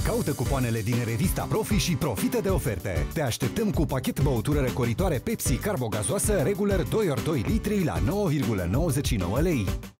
Caută cupoanele din revista Profi și profită de oferte. Te așteptăm cu pachet băutură răcoritoare Pepsi carbogazoasă regular 2 ori 2 litri la 9,99 lei.